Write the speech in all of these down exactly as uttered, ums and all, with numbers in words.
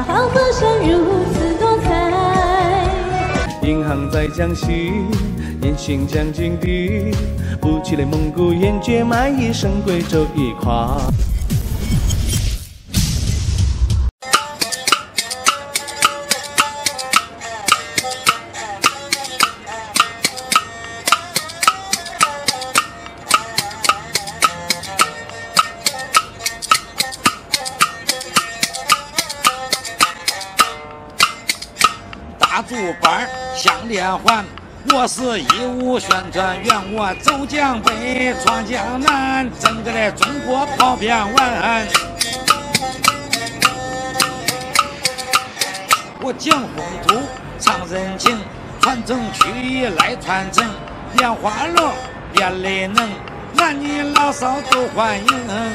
大好陌生如此多彩。 银行在江西，沿新疆境地，不起来蒙古烟蕨买一身贵州一块。 大竹板相连环，我是义务宣传员，我走江北闯江南，整个的中国跑遍完。我讲风土，唱人情，传承曲艺来传承，练花楼，练雷能，男女老少都欢迎。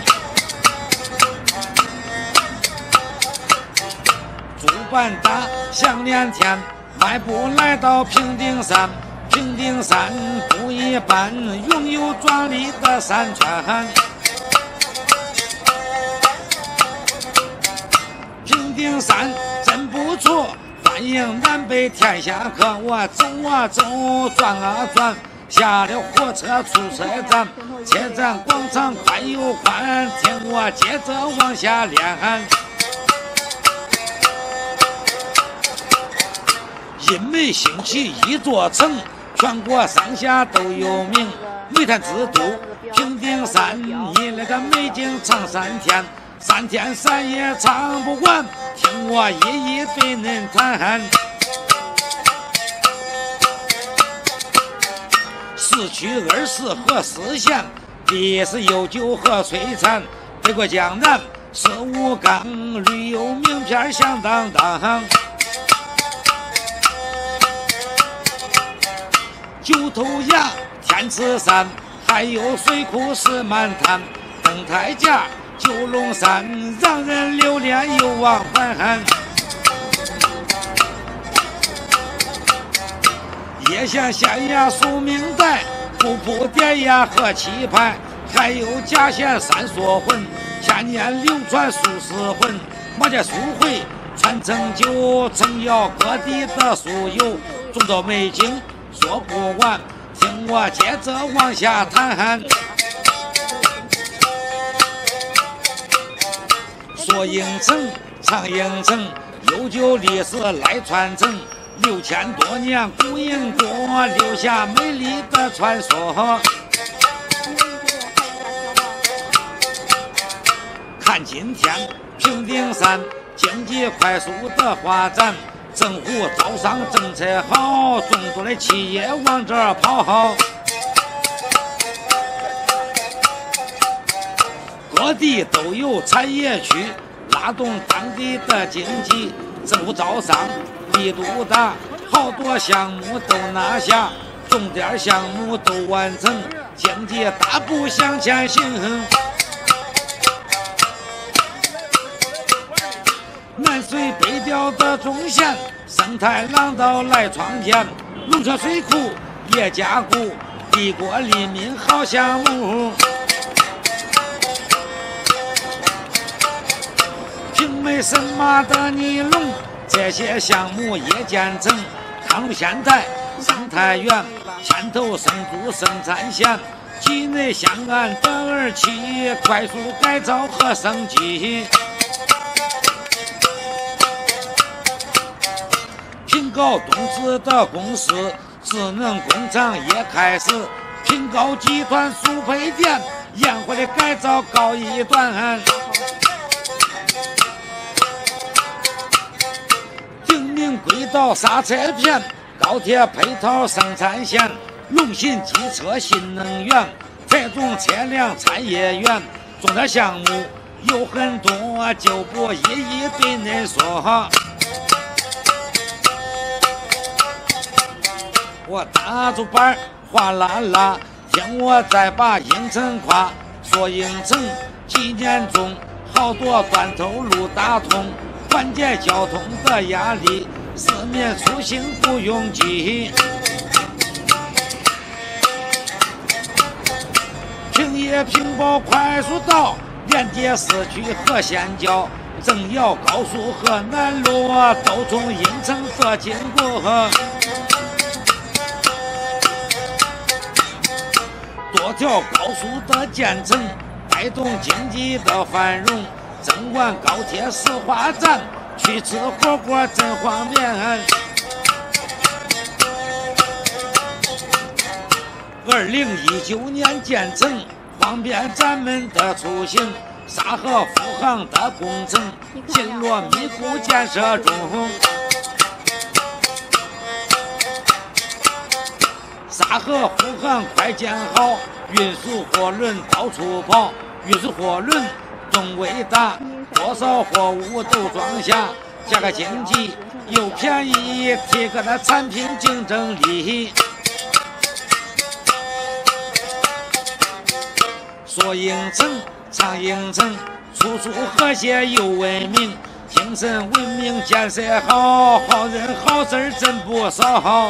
竹板打响连天，迈步来到平顶山。平顶山不一般，拥有壮丽的山川。平顶山真不错，欢迎南北天下客。我走啊走，转啊转，下了火车出车站，车站广场宽又宽，听我接着往下练。因美兴起一座城，全国上下都有名。美谈之都平顶山，你那个美景唱三天，三天三夜唱不完，听我一一对恁谈。市区二市和四县，第一是悠久和璀璨，北过江南是武冈，旅游名片响当当。九头崖、天池山，还有水库石满滩，登台架、九龙山，让人流连又忘返。叶县县衙署名带，步步典雅和气派，还有甲县三所魂，千年流传数十魂。马家书会传承久，城谣各地的书友，众多美景说不完，听我接着往下谈。说影城，唱影城，悠久历史来传承，六千多年古影国，留下美丽的传说。看今天平顶山经济快速的发展，政府招商政策好，众多的企业往这儿跑，各地都有产业区，拉动当地的经济。政府招商力度大，好多项目都拿下，重点项目都完成，经济大步向前行。南水北调的中线，生态廊道来创建，龙泉水库也加固，帝国黎民好项目。平美神马的尼龙，这些项目也建成。康路县台生态园，牵头生猪生产线，境内向岸的二期快速改造和升级。平高东子的公司智能工厂也开始，平高集团速配电烟火的改造告一段。定名轨道刹车片，高铁配套生产线，龙信机车新能源，载重车辆产业园，重点项目有很多，就不一一对恁说。我打竹板哗啦啦，听我再把影城夸。说影城几年中，好多断头路打通，缓解交通的压力，市民出行不拥挤。平野平保快速道连接市区和县郊， 正要高速和南路都从应城这经过，多条高速的建成带动经济的繁荣，整管高铁石化站去吃火锅真方便。二零一九年建成，方便咱们的出行。沙河复航的工程紧锣密鼓建设中，沙河复航快建好，运输货轮到处跑，运输货轮重伟大，多少货物都装下，价格经济又便宜，提高了产品竞争力。说应城唱应城，处处和谐又文明，精神文明建设好，好人好事真不少。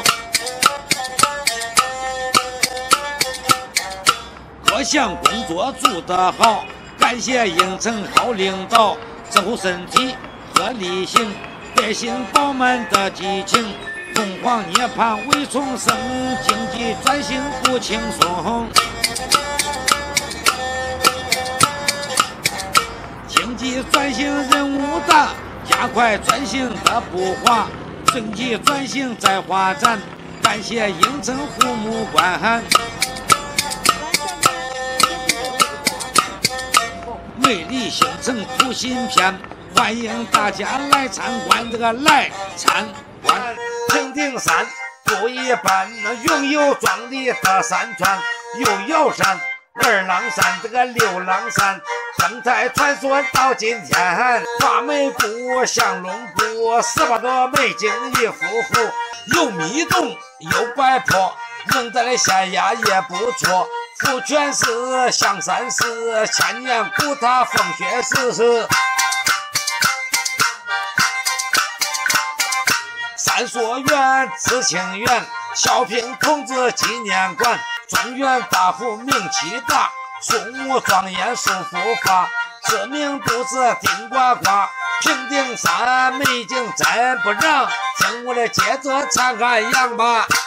各项工作做得好，感谢应城好领导，守护身体和力行，百姓饱满的激情，凤凰涅槃为重生，经济转型不轻松。经济转型任务大，加快转型的步伐，经济转型在发展，感谢应城父母官。美丽新城图新片，欢迎大家来参观这个来参观。 平顶山不一般，那拥有壮丽的山川，有瑶山、二郎山、这个六郎山。生态传说到今天，华美谷、降龙谷，十八个美景一幅幅，有密洞，有拐坡，能带来县衙也不错。福泉寺、香山寺，千年古塔风雪寺，三所园、慈庆园、孝平同志纪念馆，中原大夫名气大。肃穆庄严舒服法，知名都市顶呱呱，平顶山美景真不让，听我的接着唱汉阳吧。